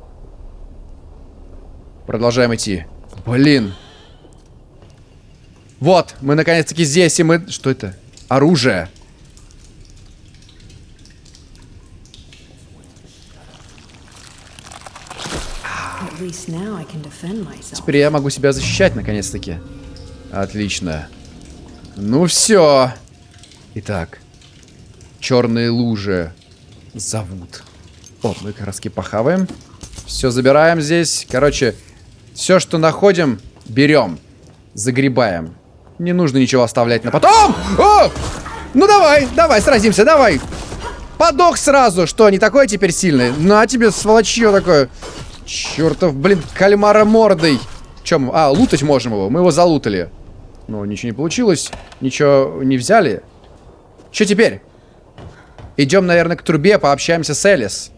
Продолжаем идти. Блин. Вот, мы наконец-таки здесь, и мы... Что это? Оружие. Теперь я могу себя защищать, наконец-таки. Отлично. Ну все. Итак. Черные лужи зовут. О, мы как раз похаваем. Все забираем здесь. Короче, все, что находим, берем. Загребаем. Не нужно ничего оставлять на потом. О! Ну давай, сразимся, давай. Подох сразу. Что, не такой теперь сильный? На тебе, сволочье такое. Чертов, блин, кальмара мордой. Чем? А, лутать можем его. Мы его залутали. Но ничего не получилось. Ничего не взяли. Что теперь? Идем, наверное, к трубе, пообщаемся с Элис.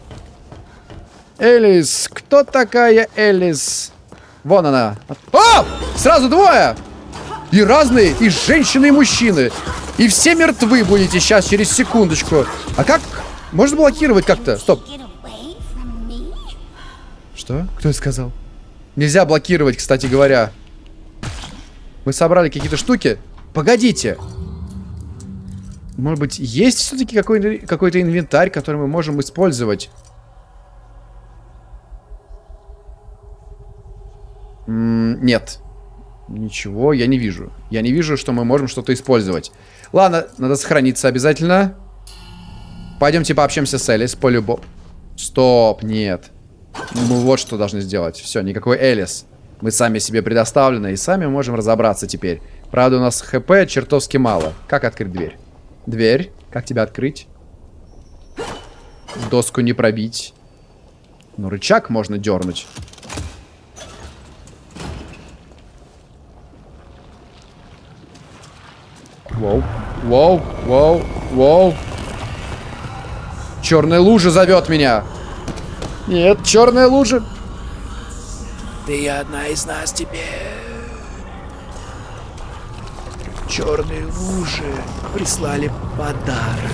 Элис, кто такая Элис? Вон она. О! Сразу двое! И разные, и женщины, и мужчины. И все мертвы будете сейчас, через секундочку. А как? Можно блокировать как-то? Стоп. Что? Кто это сказал? Нельзя блокировать, кстати говоря. Мы собрали какие-то штуки. Погодите. Может быть, есть все-таки какой-то инвентарь, который мы можем использовать? Нет. Ничего, я не вижу. Я не вижу, что мы можем что-то использовать. Ладно, надо сохраниться обязательно. Пойдемте пообщаемся с Элис, по-любому. Стоп, нет. Мы вот что должны сделать. Все, никакой Элис. Мы сами себе предоставлены и сами можем разобраться теперь. Правда, у нас ХП чертовски мало. Как открыть дверь? Дверь? Как тебя открыть? Доску не пробить. Ну, рычаг можно дернуть. Воу, воу, воу, воу. Черная лужа зовет меня. Нет, черная лужа. Ты одна из нас теперь. Черные лужи прислали подарок.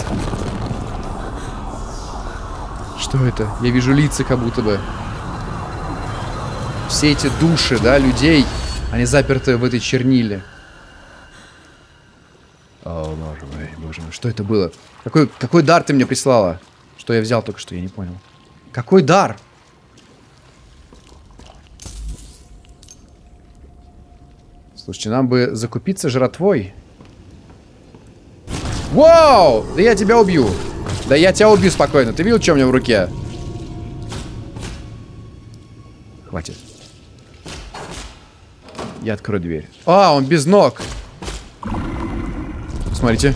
Что это? Я вижу лица как будто бы. Все эти души, да, людей, они заперты в этой черниле. О, боже мой, что это было? Какой дар ты мне прислала? Что я взял только что, я не понял. Какой дар? Слушайте, нам бы закупиться жратвой. Вау! Да я тебя убью. Да я тебя убью спокойно. Ты видел, что у меня в руке? Хватит. Я открою дверь. А, он без ног. Смотрите.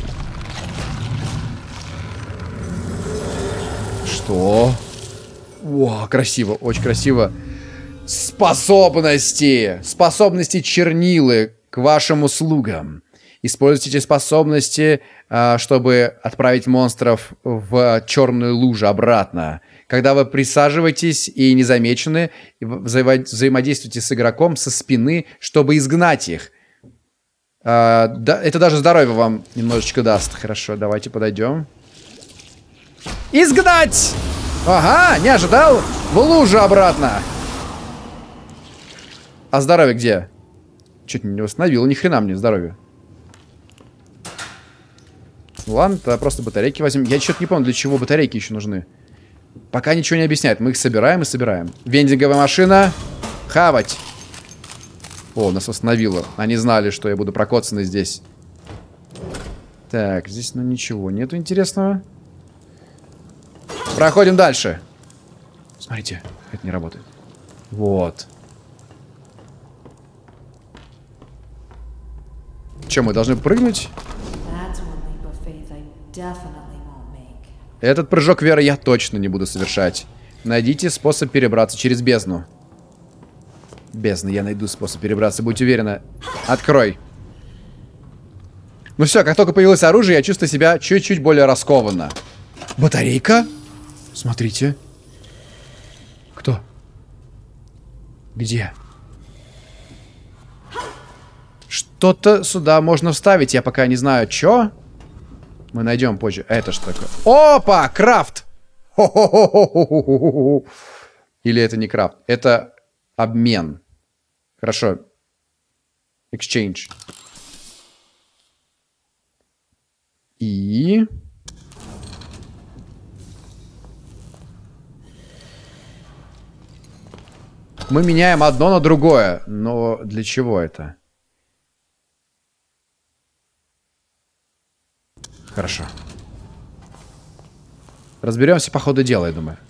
Что? О, красиво, очень красиво. Способности. Способности чернилы к вашим услугам. Используйте эти способности, чтобы отправить монстров в черную лужу обратно. Когда вы присаживаетесь и незамечены, взаимодействуйте с игроком со спины, чтобы изгнать их. Это даже здоровье вам немножечко даст. Хорошо, давайте подойдем. Изгнать! Ага, не ожидал. В лужу обратно. А здоровье где? Чуть не восстановил, ни хрена мне здоровье. Ладно, тогда просто батарейки возьмем. Я что-то не помню, для чего батарейки еще нужны. Пока ничего не объясняет. Мы их собираем и собираем. Вендинговая машина. Хавать. О, нас восстановило. Они знали, что я буду прокоцанный здесь. Так, здесь ну ничего нету интересного. Проходим дальше. Смотрите, это не работает. Вот. Че, мы должны прыгнуть? Этот прыжок веры я точно не буду совершать. Найдите способ перебраться через бездну. Бездна, я найду способ перебраться, будь уверена. Открой. Ну все, как только появилось оружие, я чувствую себя чуть-чуть более раскованно. Батарейка? Смотрите. Кто? Где? Что-то сюда можно вставить, я пока не знаю, что. Мы найдем позже. Это что такое? Опа! Крафт! Хо-хо-хо-хо-хо-хо-хо. Или это не крафт? Это обмен. Хорошо. Exchange. И... мы меняем одно на другое. Но для чего это? Хорошо. Разберемся по ходу дела, я думаю.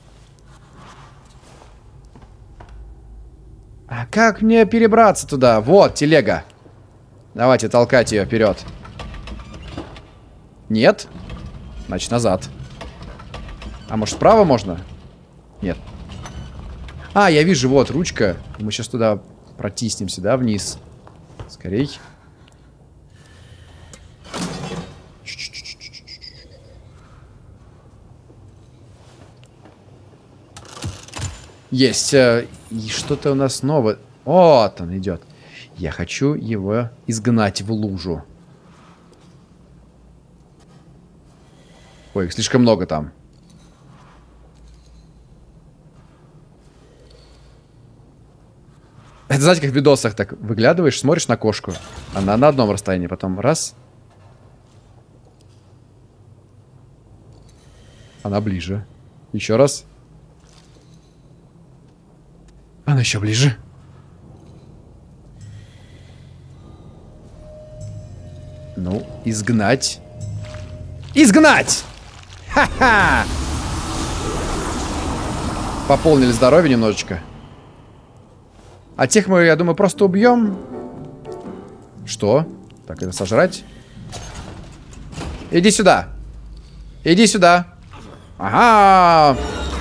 А как мне перебраться туда? Вот, телега. Давайте толкать ее вперед. Нет? Значит, назад. А может, справа можно? Нет. А, я вижу, вот, ручка. Мы сейчас туда протиснемся, да, вниз. Скорей. Есть. И что-то у нас новое. Вот он идет. Я хочу его изгнать в лужу. Ой, их слишком много там. Это, знаете, как в видосах так выглядываешь, смотришь на кошку. Она на одном расстоянии, потом раз. Она ближе. Еще раз. Она еще ближе. Ну, изгнать. Изгнать! Ха-ха! Пополнили здоровье немножечко. А тех мы, я думаю, просто убьем. Что? Так, это сожрать. Иди сюда. Иди сюда. Ага.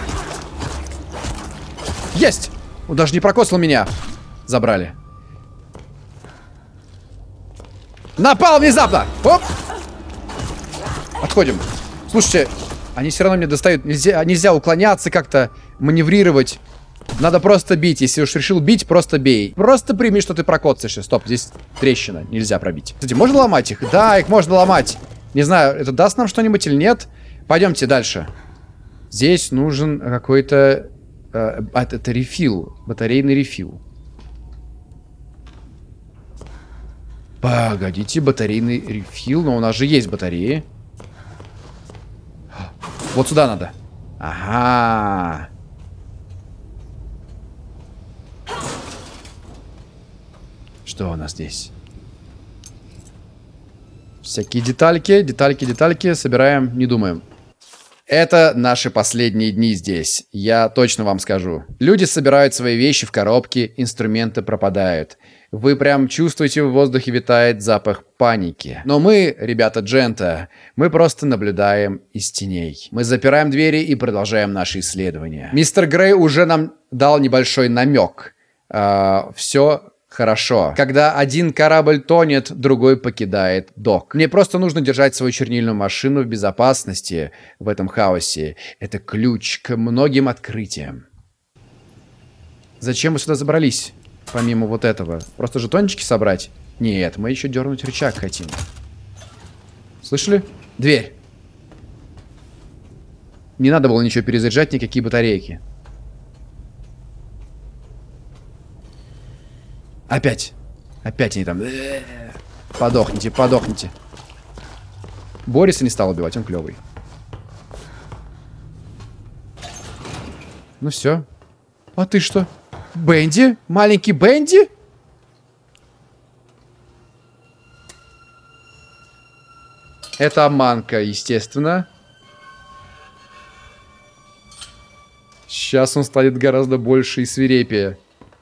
Есть! Он даже не прокосил меня. Забрали. Напал внезапно! Оп! Отходим. Слушайте, они все равно мне достают. Нельзя уклоняться как-то, маневрировать. Надо просто бить. Если уж решил бить, просто бей. Просто прими, что ты прокоцаешься. Стоп, здесь трещина. Нельзя пробить. Кстати, можно ломать их? Да, их можно ломать. Не знаю, это даст нам что-нибудь или нет. Пойдемте дальше. Здесь нужен какой-то... это рефил. Батарейный рефил. Погодите, батарейный рефил. Но у нас же есть батареи. Вот сюда надо. Ага. Что у нас здесь? Всякие детальки, детальки собираем, не думаем. Это наши последние дни здесь. Я точно вам скажу. Люди собирают свои вещи в коробки, инструменты пропадают. Вы прям чувствуете, в воздухе витает запах паники. Но мы, ребята Джента, мы просто наблюдаем из теней. Мы запираем двери и продолжаем наши исследования. Мистер Грей уже нам дал небольшой намек. Все хорошо. Когда один корабль тонет, другой покидает док. Мне просто нужно держать свою чернильную машину в безопасности в этом хаосе. Это ключ к многим открытиям. Зачем мы сюда забрались? Помимо вот этого. Просто жетончики собрать? Нет, мы еще дернуть рычаг хотим. Слышали? Дверь. Не надо было ничего перезаряжать, никакие батарейки. Опять. Опять они там. Подохните, подохните. Бориса не стал убивать, он клевый. Ну все. А ты что? Бенди? Маленький Бенди? Это обманка, естественно. Сейчас он станет гораздо больше и свирепее.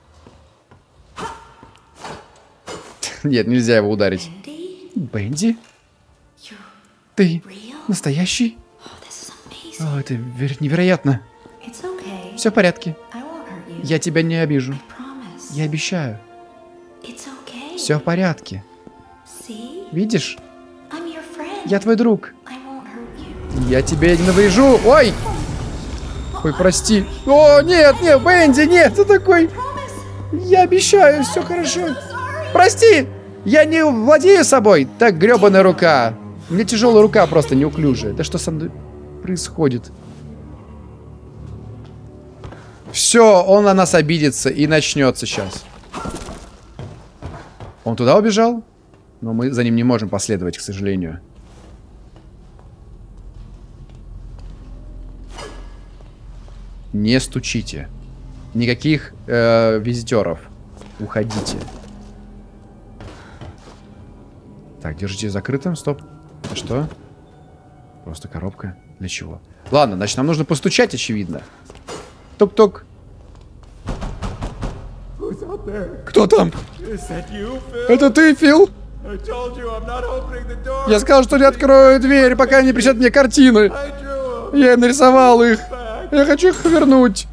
Нет, нельзя его ударить. Бенди? Ты настоящий? О, это невероятно. Все в порядке. Я тебя не обижу. Я обещаю. Все в порядке. Видишь? Я твой друг. Я тебе не наврежу. Ой! Ой, прости. О, нет, нет, Бенди, нет, ты такой. Я обещаю, все хорошо. Прости! Я не владею собой. Так, гребаная рука. У меня тяжелая рука просто неуклюжая. Да что со мной происходит? Все, он на нас обидится и начнется сейчас. Он туда убежал? Но мы за ним не можем последовать, к сожалению. Не стучите. Никаких визитеров. Уходите. Так, держите закрытым. Стоп. А что? Просто коробка. Для чего? Ладно, значит, нам нужно постучать, очевидно. Тук-тук. Кто там? Это ты, Фил? Я сказал, что не открою дверь, пока не пришли мне картины. Я нарисовал их. Я хочу их вернуть.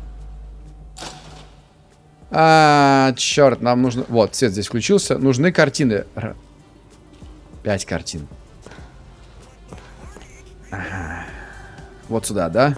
Черт, нам нужно... Вот, свет здесь включился. Нужны картины. 5 картин. Ага. Вот сюда, да?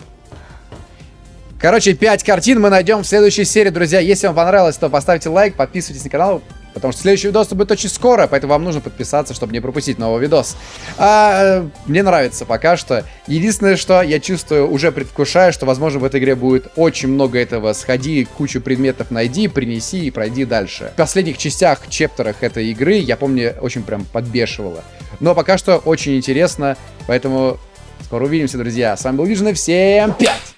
Короче, 5 картин мы найдем в следующей серии, друзья. Если вам понравилось, то поставьте лайк, подписывайтесь на канал. потому что следующий видос будет очень скоро, поэтому вам нужно подписаться, чтобы не пропустить новый видос. Мне нравится пока что. Единственное, что я чувствую, уже предвкушаю, что, возможно, в этой игре будет очень много этого. Сходи, кучу предметов найди, принеси и пройди дальше. В последних частях, чептерах этой игры, я помню, очень прям подбешивало. Но пока что очень интересно, поэтому скоро увидимся, друзья. С вами был Vision, всем 5!